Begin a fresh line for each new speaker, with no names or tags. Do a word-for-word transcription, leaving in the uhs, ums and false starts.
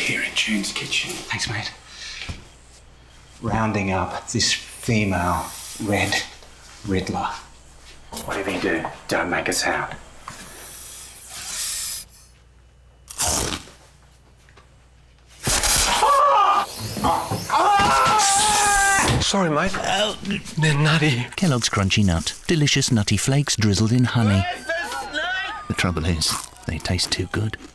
here in June's kitchen. Thanks, mate. Rounding up this female Red Riddler. Whatever you do, don't make a sound.
Sorry, mate. Oh, they're nutty.
Kellogg's Crunchy Nut. Delicious nutty flakes drizzled in honey. The trouble is, they taste too good.